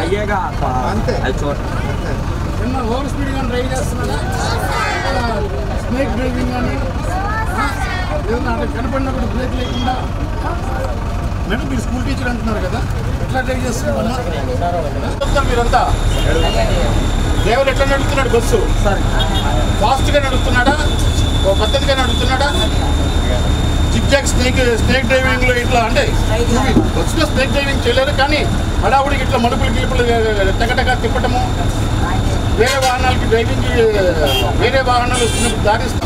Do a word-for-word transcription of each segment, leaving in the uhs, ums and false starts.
అయ్యేగా అంతే అది చూడ ఏమన్నా ఓవర్ స్పీడ్ కానీ డ్రైవ్ చేస్తున్నారా స్నేక్ డ్రైవింగ్ కానీ ఏదన్నా అంటే కనపడినప్పుడు బ్రేక్ లేకుండా మేడం మీరు స్కూల్ టీచర్ అంటున్నారు కదా ఎట్లా డ్రైవ్ చేస్తున్నారు మీరంతా డ్రైవర్ ఎట్లా నడుపుతున్నాడు బస్సు ఫాస్ట్గా నడుపుతున్నాడా ఓ పద్ధతిగా నడుపుతున్నాడా జిగ్జాగ్ స్నేక్ స్నేక్ డ్రైవింగ్లో ఇట్లా అంటే బస్సులో స్నేక్ డ్రైవింగ్ చేయలేరు కానీ హడావుడికి ఇట్లా మడుపులు గిలుపులు టగటగా తిప్పటము వేరే వాహనాలకి డ్రైవింగ్ వేరే వాహనాలు వస్తున్నప్పుడు దారిస్తారు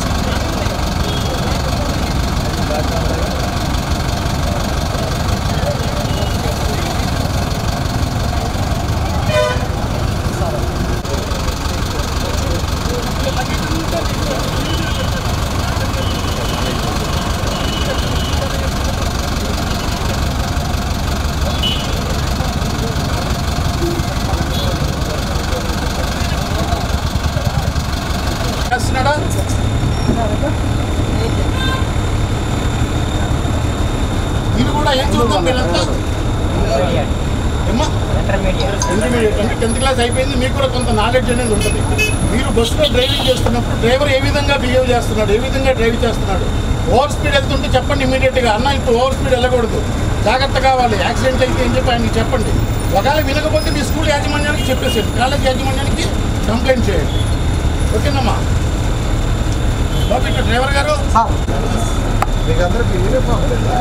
మీరు కూడా ఏం చూద్దాం మీరంతా ఏమ్మా ఇంటర్మీడియట్ అంటే టెన్త్ క్లాస్ అయిపోయింది మీకు కూడా కొంత నాలెడ్జ్ అనేది ఉంటుంది మీరు బస్సులో డ్రైవింగ్ చేస్తున్నప్పుడు డ్రైవర్ ఏ విధంగా బిహేవ్ చేస్తున్నాడు ఏ విధంగా డ్రైవ్ చేస్తున్నాడు ఓవర్ స్పీడ్ వెళ్తుంటే చెప్పండి ఇమీడియట్గా అన్న ఇప్పుడు ఓవర్ స్పీడ్ వెళ్ళకూడదు జాగ్రత్త కావాలి యాక్సిడెంట్ అయితే అని చెప్పి ఆయనకి చెప్పండి ఒకవేళ వినకపోతే మీ స్కూల్ యాజమాన్యానికి చెప్పేసేయండి కాలేజ్ యాజమాన్యానికి కంప్లైంట్ చేయండి ఓకేనమ్మా బాబు ఇక్కడ డ్రైవర్ గారు మీకు అందరికి యూనిఫామ్ లేదా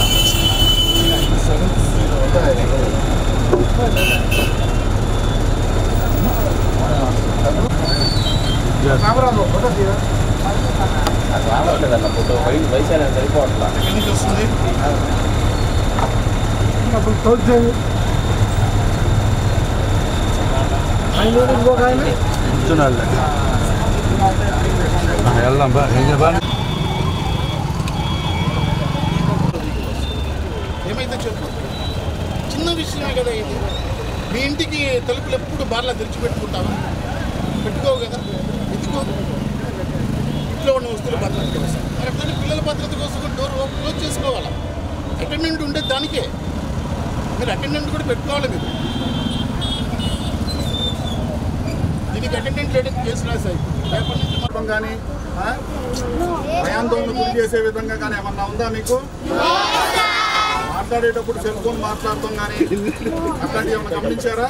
కెమెరాలో ఫోటో తీయ రావట్లేదన్న ఫోటో వయసు అనేది సరిపోవట్లా ఎక్కడి నుంచి వస్తుంది అప్పుడు క్లోజ్ చేయండి ఆయన ఇంకొక ఆయన కూర్చున్నాడు వెళ్దాం బా ఏం చెప్పాలి ఏమైతే చెప్పు చిన్న విషయమే కదా ఇది మీ ఇంటికి తలుపులు ఎప్పుడు బార్లా తెరిచిపెట్టుకుంటావా పెట్టుకోవు కదా ఎందుకో ఇంట్లో ఉన్న వస్తువుల భద్రత కోసం మరి ఎట్లా పిల్లల భద్రత కోసం డోర్ క్లోజ్ చేసుకోవాలా అటెండెంట్ ఉండేది దానికే మీరు అటెండెంట్ కూడా పెట్టుకోవాలి మీరు దీనికి అటెండెంట్ లేదని కేసు రాశాయి రేపటి నుంచి మొత్తం కానీ భయాందోళన గురి చేసే విధంగా కానీ ఏమన్నా ఉందా మీకు మాట్లాడేటప్పుడు సెల్ ఫోన్ మాట్లాడటం కానీ అట్లాంటివి ఏమైనా గమనించారా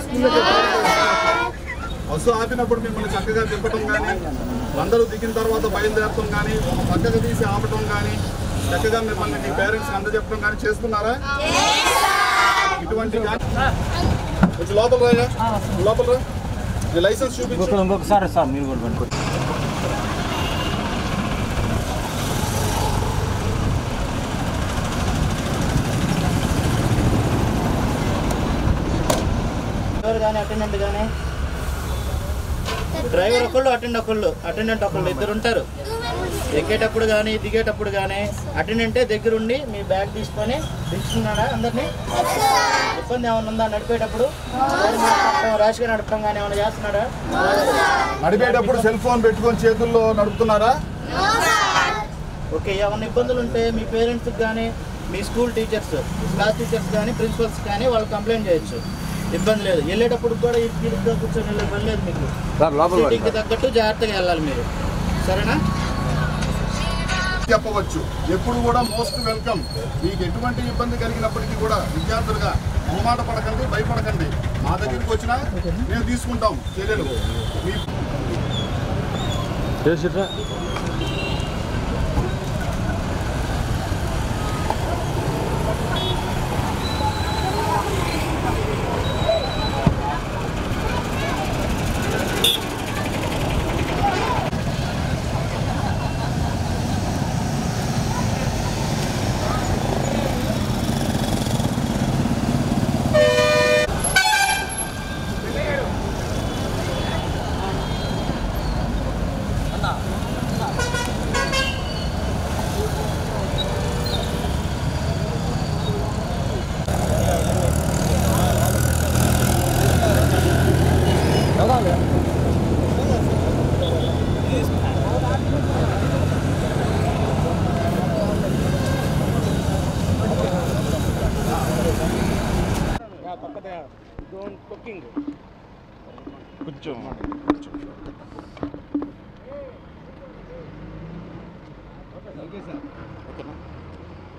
బస్సు ఆపినప్పుడు మిమ్మల్ని చక్కగా తిప్పటం కానీ అందరూ దిగిన తర్వాత బయలుదేరటం కానీ చక్కగా తీసి ఆపటం కానీ చక్కగా మిమ్మల్ని మీ పేరెంట్స్కి అందజెప్పడం కానీ చేస్తున్నారా ఇటువంటి కొంచెం లోపల రాయా లోపల రా మీ లైసెన్స్ చూపించు ఇంకొకసారి సార్ మీరు కూడా పట్టుకోండి కానీ అటెండెంట్ కానీ డ్రైవర్ ఒకళ్ళు అటెండ్ ఒకళ్ళు అటెండెంట్ ఒకళ్ళు ఇద్దరు ఉంటారు ఎక్కేటప్పుడు కానీ దిగేటప్పుడు కానీ అటెండెంటే దగ్గరుండి మీ బ్యాగ్ తీసుకొని దించుతున్నాడా అందరినీ ఇబ్బంది ఏమైనా ఉందా నడిపేటప్పుడు ర్యాష్గా నడపడం కానీ ఏమైనా చేస్తున్నాడా నడిపేటప్పుడు సెల్ ఫోన్ పెట్టుకొని చేతుల్లో నడుపుతున్నారా ఓకే ఏమైనా ఇబ్బందులు ఉంటే మీ పేరెంట్స్కి కానీ మీ స్కూల్ టీచర్స్ క్లాస్ టీచర్స్ కానీ ప్రిన్సిపల్స్ కానీ వాళ్ళు కంప్లైంట్ చేయొచ్చు ఇబ్బంది లేదు వెళ్ళేటప్పుడు కూడా ఇరుగ్గా కూర్చొని వెళ్ళే పని లేదు మీకు సిటీకి తగ్గట్టు జాగ్రత్తగా వెళ్ళాలి మీరు సరేనా చెప్పవచ్చు ఎప్పుడు కూడా మోస్ట్ వెల్కమ్ మీకు ఎటువంటి ఇబ్బంది కలిగినప్పటికీ కూడా విద్యార్థులుగా మొహమాట పడకండి భయపడకండి మా దగ్గరికి వచ్చినా మేము తీసుకుంటాం చర్యలు మీ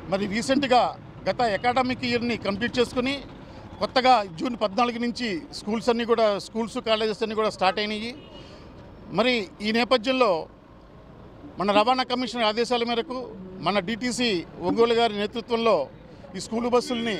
మరి రీసెంట్గా గత అకాడమిక్ ఇయర్ని కంప్లీట్ చేసుకుని కొత్తగా జూన్ పద్నాలుగు నుంచి స్కూల్స్ అన్నీ కూడా స్కూల్స్ కాలేజెస్ అన్నీ కూడా స్టార్ట్ అయినాయి. మరి ఈ నేపథ్యంలో మన రవాణా కమిషనర్ ఆదేశాల మేరకు మన డిటిసి ఒంగోలు గారి నేతృత్వంలో ఈ స్కూలు బస్సుల్ని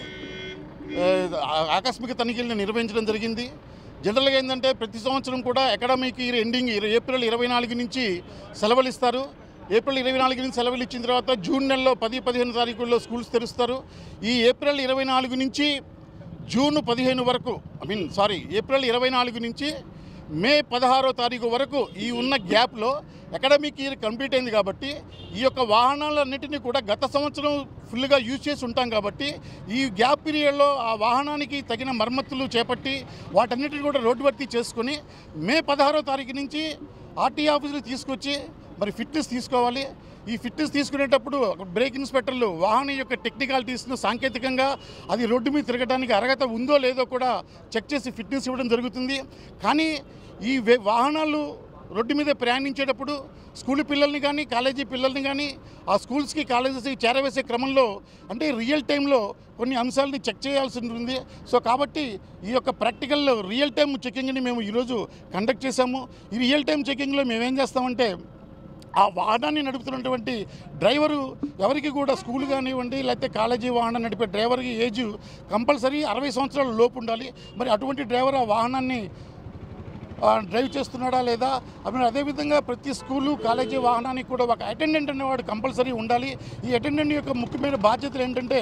ఆకస్మిక తనిఖీలను నిర్వహించడం జరిగింది. జనరల్గా ఏంటంటే ప్రతి సంవత్సరం కూడా అకాడమిక్ ఇయర్ ఎండింగ్ ఏప్రిల్ ఇరవై నాలుగు నుంచి సెలవులు ఇస్తారు. ఏప్రిల్ ఇరవై నాలుగు నుంచి సెలవులు ఇచ్చిన తర్వాత జూన్ నెలలో పది పదిహేను తారీఖుల్లో స్కూల్స్ తెరుస్తారు. ఈ ఏప్రిల్ ఇరవై నాలుగు నుంచి జూన్ పదిహేను వరకు ఐ మీన్ సారీ ఏప్రిల్ ఇరవై నాలుగు నుంచి మే పదహారో తారీఖు వరకు ఈ ఉన్న గ్యాప్లో అకాడమిక్ ఇయర్ కంప్లీట్ అయింది కాబట్టి ఈ యొక్క వాహనాలన్నింటినీ కూడా గత సంవత్సరం ఫుల్గా యూజ్ చేసి ఉంటాం కాబట్టి ఈ గ్యాప్ పీరియడ్లో ఆ వాహనానికి తగిన మరమ్మతులు చేపట్టి వాటన్నిటిని కూడా రోడ్డు భర్తీ చేసుకుని మే పదహారో తారీఖు నుంచి ఆర్టీఏ ఆఫీసులు తీసుకొచ్చి మరి ఫిట్నెస్ తీసుకోవాలి. ఈ ఫిట్నెస్ తీసుకునేటప్పుడు బ్రేక్ ఇన్స్పెక్టర్లు వాహనం యొక్క టెక్నికాలిటీస్ను సాంకేతికంగా అది రోడ్డు మీద తిరగడానికి అర్హత ఉందో లేదో కూడా చెక్ చేసి ఫిట్నెస్ ఇవ్వడం జరుగుతుంది. కానీ ఈ వాహనాలు రోడ్డు మీద ప్రయాణించేటప్పుడు స్కూల్ పిల్లల్ని కానీ కాలేజీ పిల్లల్ని కానీ ఆ స్కూల్స్కి కాలేజెస్కి చేరవేసే క్రమంలో అంటే రియల్ టైంలో కొన్ని అంశాలని చెక్ చేయాల్సి ఉంటుంది. సో కాబట్టి ఈ యొక్క ప్రాక్టికల్ రియల్ టైం చెకింగ్ని మేము ఈరోజు కండక్ట్ చేశాము. ఈ రియల్ టైం చెకింగ్లో మేమేం చేస్తామంటే ఆ వాహనాన్ని నడుపుతున్నటువంటి డ్రైవరు ఎవరికి కూడా స్కూల్ కానివ్వండి లేకపోతే కాలేజీ వాహనం నడిపే డ్రైవర్కి ఏజ్ కంపల్సరీ అరవై సంవత్సరాల లోపు ఉండాలి. మరి అటువంటి డ్రైవర్ ఆ వాహనాన్ని డ్రైవ్ చేస్తున్నాడా లేదా అవి అదేవిధంగా ప్రతి స్కూలు కాలేజీ వాహనానికి కూడా ఒక అటెండెంట్ అనేవాడు కంపల్సరీ ఉండాలి. ఈ అటెండెంట్ యొక్క ముఖ్యమైన బాధ్యతలు ఏంటంటే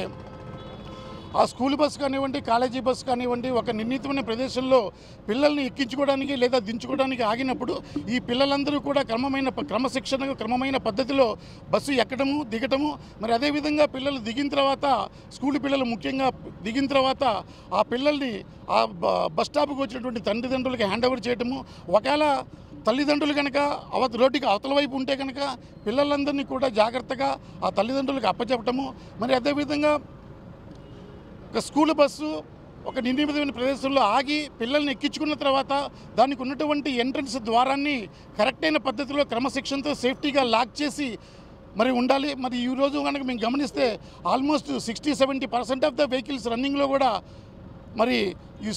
ఆ స్కూల్ బస్సు కానివ్వండి కాలేజీ బస్సు కానివ్వండి ఒక నిర్ణీతమైన ప్రదేశంలో పిల్లల్ని ఎక్కించుకోవడానికి లేదా దించుకోవడానికి ఆగినప్పుడు ఈ పిల్లలందరూ కూడా క్రమమైన క్రమశిక్షణ క్రమమైన పద్ధతిలో బస్సు ఎక్కడము దిగటము మరి అదేవిధంగా పిల్లలు దిగిన తర్వాత స్కూల్ పిల్లలు ముఖ్యంగా దిగిన తర్వాత ఆ పిల్లల్ని ఆ బస్ స్టాప్కి వచ్చినటువంటి తల్లిదండ్రులకి హ్యాండ్ ఓవర్ చేయటము. ఒకవేళ తల్లిదండ్రులు కనుక అవ రోడ్డుకి అవతల వైపు ఉంటే కనుక పిల్లలందరినీ కూడా జాగ్రత్తగా ఆ తల్లిదండ్రులకు అప్పచెప్పటము. మరి అదేవిధంగా ఒక స్కూల్ బస్సు ఒక నిర్ణీతమైన ప్రదేశంలో ఆగి పిల్లల్ని ఎక్కించుకున్న తర్వాత దానికి ఉన్నటువంటి ఎంట్రన్స్ ద్వారాన్ని కరెక్ట్ అయిన పద్ధతిలో క్రమశిక్షణతో సేఫ్టీగా లాక్ చేసి మరి ఉండాలి. మరి ఈరోజు కనుక మేము గమనిస్తే almost sixty seventy percent of the vehicles రన్నింగ్లో కూడా మరి ఈ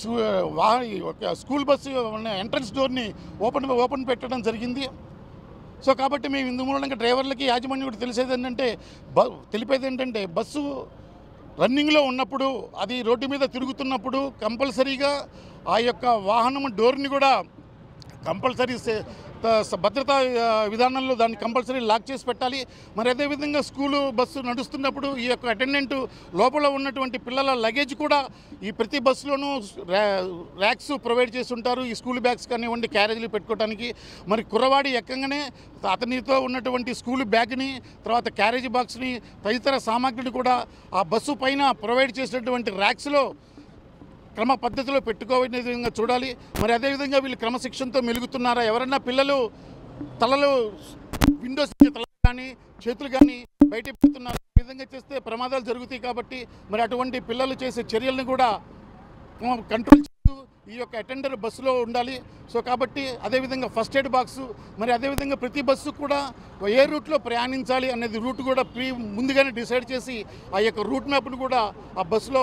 స్కూల్ బస్సు ఎంట్రన్స్ డోర్ని ఓపెన్ ఓపెన్ పెట్టడం జరిగింది. సో కాబట్టి మేము ఇందు మూలంగా డ్రైవర్లకి యాజమాన్యం కూడా తెలిసేది ఏంటంటే బ తెలిపేది ఏంటంటే బస్సు రన్నింగ్లో ఉన్నప్పుడు అది రోడ్డు మీద తిరుగుతున్నప్పుడు కంపల్సరీగా ఆ యొక్క వాహనం డోర్ని కూడా కంపల్సరీ భద్రతా విధానంలో దాన్ని కంపల్సరీ లాక్ చేసి పెట్టాలి. మరి అదేవిధంగా స్కూలు బస్సు నడుస్తున్నప్పుడు ఈ యొక్క అటెండెంట్ లోపల ఉన్నటువంటి పిల్లల లగేజ్ కూడా ఈ ప్రతి బస్సులోనూ ర్యాక్స్ ప్రొవైడ్ చేసి ఉంటారు. ఈ స్కూల్ బ్యాగ్స్ కానివ్వండి క్యారేజీలు పెట్టుకోవడానికి మరి కుర్రవాడి ఎక్కగానే అతనితో ఉన్నటువంటి స్కూల్ బ్యాగ్ని తర్వాత క్యారేజీ బాక్స్ని తదితర సామాగ్రిని కూడా ఆ బస్సు పైన ప్రొవైడ్ చేసినటువంటి ర్యాక్స్లో క్రమ పద్ధతిలో పెట్టుకోవనే విధంగా చూడాలి. మరి అదేవిధంగా వీళ్ళు క్రమశిక్షణతో మెలుగుతున్నారా ఎవరన్నా పిల్లలు తలలు విండోస్ తల కానీ చేతులు కానీ బయట పెడుతున్నారు ఈ విధంగా చేస్తే ప్రమాదాలు జరుగుతాయి. కాబట్టి మరి అటువంటి పిల్లలు చేసే చర్యలను కూడా కంట్రోల్ చేస్తూ ఈ యొక్క అటెండర్ బస్సులో ఉండాలి. సో కాబట్టి అదేవిధంగా ఫస్ట్ ఎయిడ్ బాక్సు మరి అదేవిధంగా ప్రతి బస్సు కూడా ఏ రూట్లో ప్రయాణించాలి అనేది రూట్ కూడా ప్రీ ముందుగానే డిసైడ్ చేసి ఆ యొక్క రూట్ మ్యాప్ను కూడా ఆ బస్సులో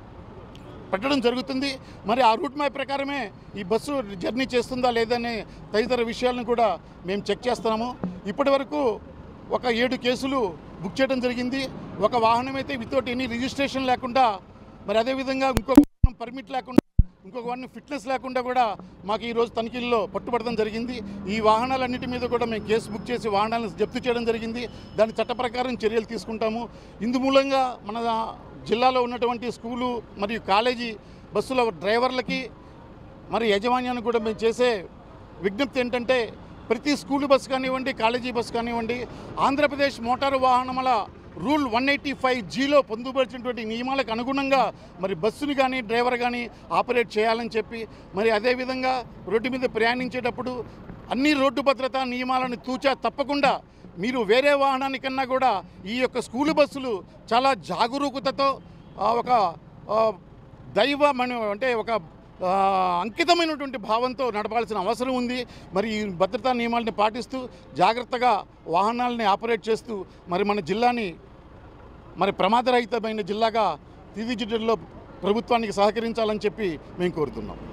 పెట్టడం జరుగుతుంది. మరి ఆ రూట్ మ్యాప్ ప్రకారమే ఈ బస్సు జర్నీ చేస్తుందా లేదనే తదితర విషయాలను కూడా మేము చెక్ చేస్తున్నాము. ఇప్పటి వరకు ఒక ఏడు కేసులు బుక్ చేయడం జరిగింది. ఒక వాహనం అయితే వితౌట్ ఎనీ రిజిస్ట్రేషన్ లేకుండా మరి అదేవిధంగా ఇంకొక వాహనం పర్మిట్ లేకుండా ఇంకొక వాహనం ఫిట్నెస్ లేకుండా కూడా మాకు ఈరోజు తనిఖీల్లో పట్టుబడడం జరిగింది. ఈ వాహనాలన్నిటి మీద కూడా మేము కేసు బుక్ చేసి వాహనాలను జప్తు చేయడం జరిగింది. దాని చట్ట ప్రకారం చర్యలు తీసుకుంటాము. ఇందు మూలంగా మన జిల్లాలో ఉన్నటువంటి స్కూలు మరియు కాలేజీ బస్సుల డ్రైవర్లకి మరి యజమాన్యానికి కూడా మేము చేసే విజ్ఞప్తి ఏంటంటే ప్రతి స్కూలు బస్సు కానివ్వండి కాలేజీ బస్సు కానివ్వండి ఆంధ్రప్రదేశ్ మోటారు వాహనముల రూల్ వన్ ఎయిటీ ఫైవ్ జీలో పొందుపరిచినటువంటి నియమాలకు అనుగుణంగా మరి బస్సుని కానీ డ్రైవర్ కానీ ఆపరేట్ చేయాలని చెప్పి మరి అదేవిధంగా రోడ్డు మీద ప్రయాణించేటప్పుడు అన్ని రోడ్డు భద్రతా నియమాలను తూచా తప్పకుండా మీరు వేరే వాహనానికన్నా కూడా ఈ యొక్క స్కూలు బస్సులు చాలా జాగరూకతతో ఒక దైవ మన అంటే ఒక అంకితమైనటువంటి భావంతో నడపాల్సిన అవసరం ఉంది. మరి ఈ భద్రతా నియమాలని పాటిస్తూ జాగ్రత్తగా వాహనాలని ఆపరేట్ చేస్తూ మరి మన జిల్లాని మరి ప్రమాదరహితమైన జిల్లాగా తీర్చిదిద్దడంలో ప్రభుత్వానికి సహకరించాలని చెప్పి మేము కోరుతున్నాం.